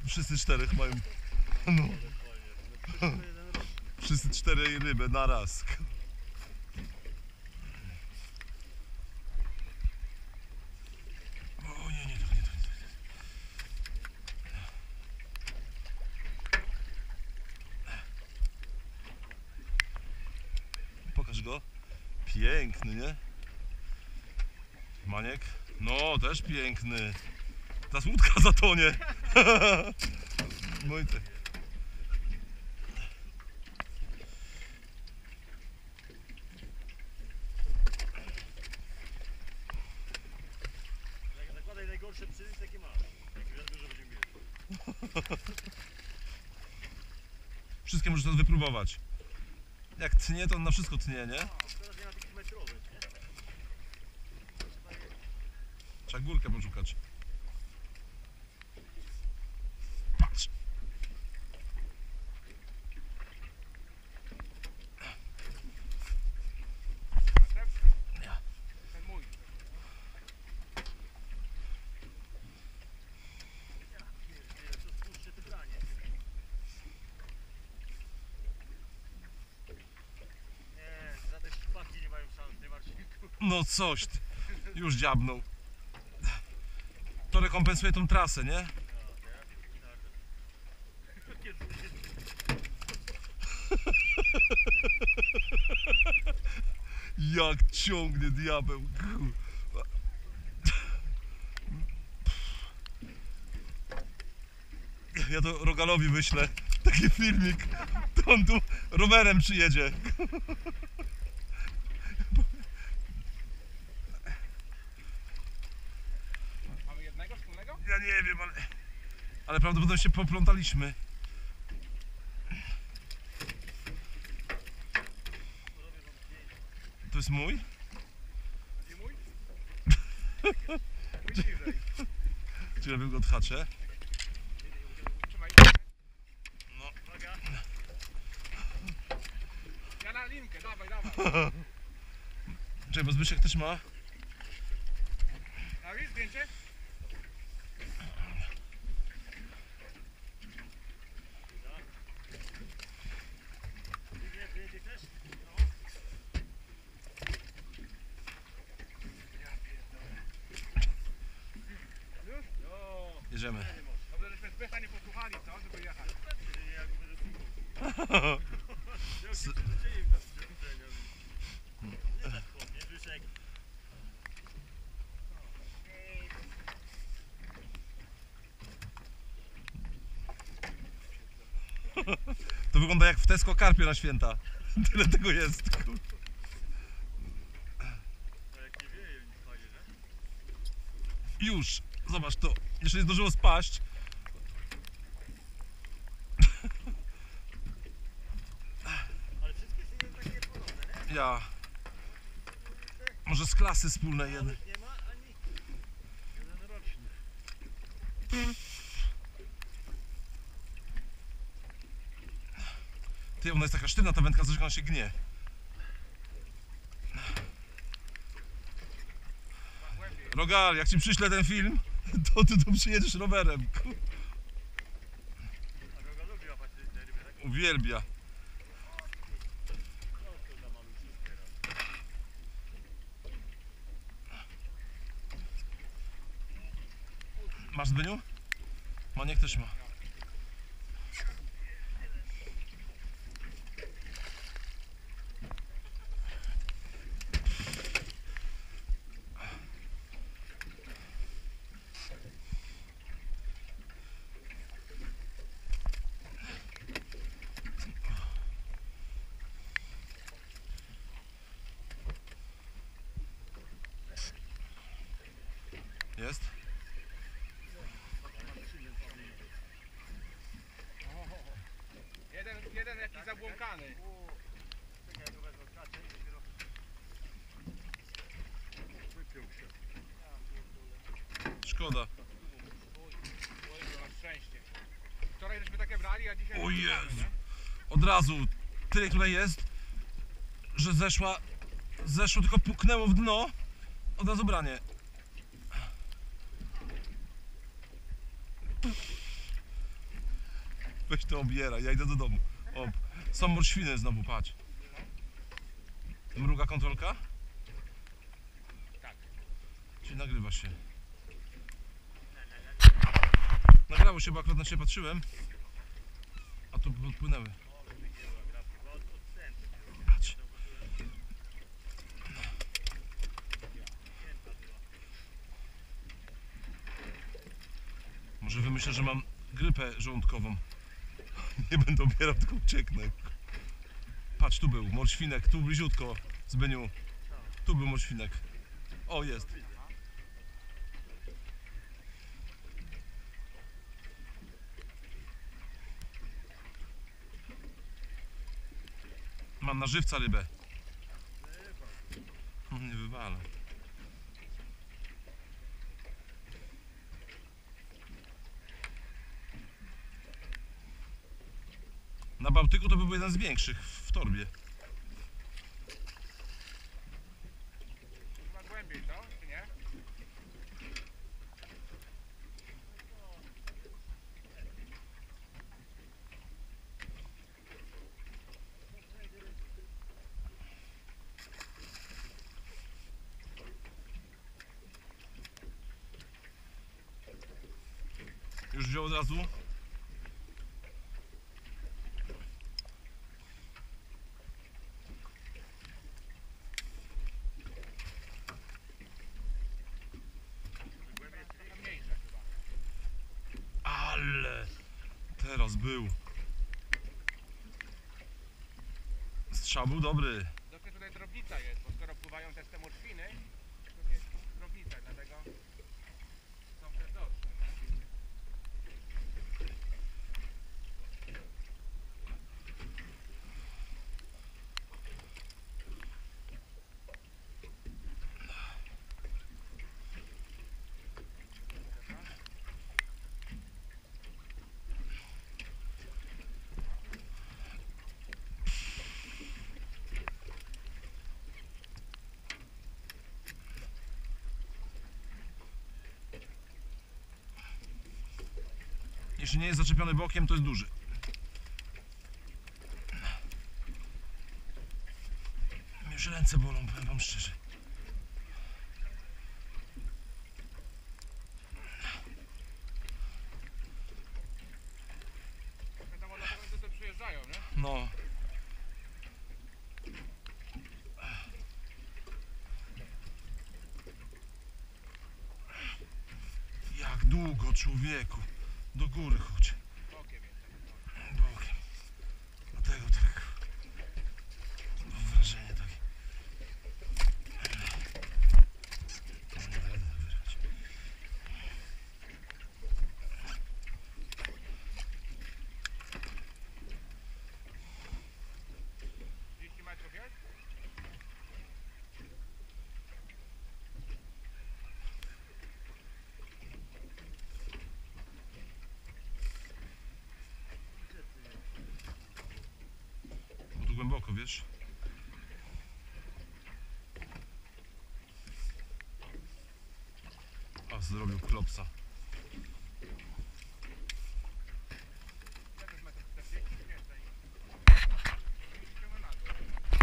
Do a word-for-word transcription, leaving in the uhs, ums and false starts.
Wszyscy czterech mają. No. Wszyscy cztery ryby na raz. O nie, nie, to nie, to nie. Pokaż go. Piękny, nie? Maniek? No, też piękny. Ta łódka zatonie. No i tak. Zakładaj najgorsze przyjęcie, jakie masz. Jak dużo będziemy mieli. Wszystkie możesz teraz wypróbować. Jak tnie, to on na wszystko tnie, nie? Teraz nie ma takich metrowych, nie? Trzeba górkę poszukać. Patrz. Ten mój. Co spuszczę te branie. Nie, żadne szpaki nie mają szans, nie Marcinku. No coś ty. Już dziabnął. To rekompensuje tą trasę, nie? Jak ciągnie diabeł. Kurwa. Ja to Rogalowi wyślę taki filmik. To on tu rowerem przyjedzie. Mamy jednego wspólnego? Ja nie wiem, ale... Ale prawdopodobnie się poplątaliśmy. To jest mój? Gdzie mój? Bliżej. Czy robię go odhaczę? Trzymaj. No. Uwaga. Ja na linkę, dawaj, dawaj. Czekaj, bo Zbyszek też ma. A widzisz zdjęcie? Nie, zdjęcie chcesz? Już? Jo. Jedziemy. Dobrze, żeśmy Zbycha nie posłuchali, co? Żeby jechać. Nie, jak będę słuchał. Jak się przyzwyczaiłem do przyzwyczajenia. Nie tak chłop, nie Zbyszek. To wygląda jak w Tesco karpie na święta. Tyle tego jest. No jak nie wieje, nic fajnie, nie? Już. Zobacz to. Jeszcze nie zdążyło spaść. Ale wszystkie są takie podobne, nie? Ja. Może z klasy wspólnej jeden. Małych nie ma, ani jeden roczny. Ty, ona jest taka sztywna ta wędka, że ona się gnie. Rogal, jak ci przyślę ten film, to ty tu przyjedziesz rowerem. Kur- A droga lubi łapać te ryby, tak? Uwielbia. No to dla maluszków teraz. Masz Zbyniu? Maniek też ma. Jest? Jeden, jeden jakiś zabłąkany. Czekaj, ja go wezmę w kacie i dopiero... Wypiął się. Szkoda. Oj, na szczęście. Wczoraj żeśmy takie brali, a dzisiaj... O nie brali, Jezu. nie? Od razu. Tyle tutaj jest, że zeszła. Zeszło, tylko puknęło w dno. Od razu branie. Weź to obieraj, ja idę do domu. O, są morświny znowu, patrz. Mruga kontrolka? Tak. Czyli nagrywa się. Nagrało się, bo akurat na ciebie patrzyłem. A tu podpłynęły. Patrz. Może wymyślę, że mam grypę żołądkową. Nie będę obierał, tylko ucieknę. Patrz, tu był morświnek, tu bliziutko, Zbyniu. Tu był morświnek. O, jest. Mam na żywca rybę. Nie wywalę. Na Bałtyku to był jeden z większych w torbie. Chyba głębiej to, czy nie? Już wziął od razu. Trochę mniejsze chyba. Ale teraz był. Strzał był dobry. Dopiero tutaj drobnica jest, bo skoro pływają też te morświny, to jest drobnica, dlatego są też dorsze, nie? Jeśli nie jest zaczepiony bokiem, to jest duży. Mnie już ręce bolą, powiem wam szczerze. Wiadomo, dlatego tutaj przyjeżdżają, nie? No. Jak długo, człowieku. Do góry chodź. Bokiem jest. Bokiem. Dlatego tak. Mam wrażenie takie. Nie będę wyrać. trzydzieści metrów jest? Bo tu głęboko, wiesz? A, zrobił klopsa.